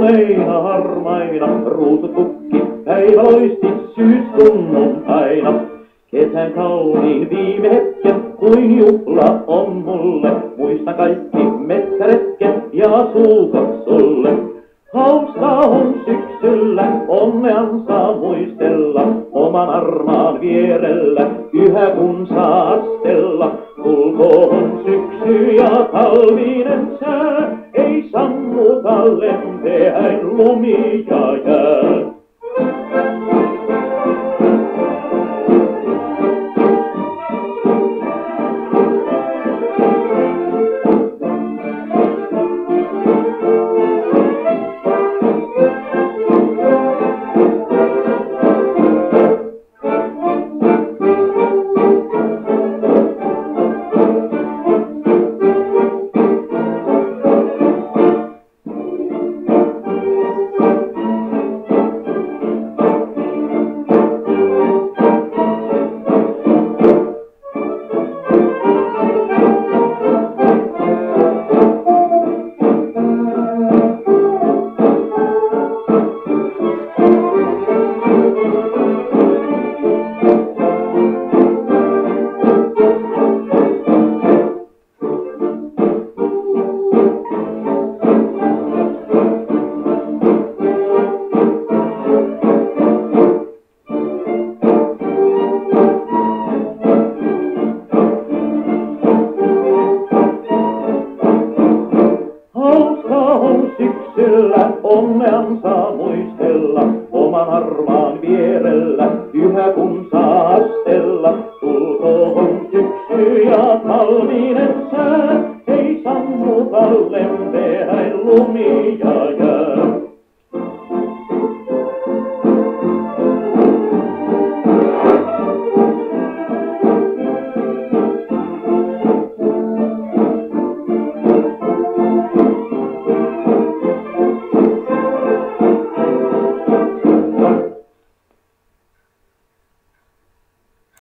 Tuuleina harmaina ruusutukki päivä loisti syyssunnuntaina. Kesän kauniin viime hetken kuin juhla on mulle. Muista kaikki metsäretken ja suukot sulle. Hauskaa on syksyllä, onneansa muistella, oman armaan vierellä, yhä kun saa astella. Tulkoon syksy ja talvinen sää, ei sammuta lempeäin lumi ja jää. Syksyllä onneansa muistella, oman armaan vierellä, yhä kun saa astella. Tulkoon syksy ja talvinen sää, ei sammuta lempeäin lumi ja jää.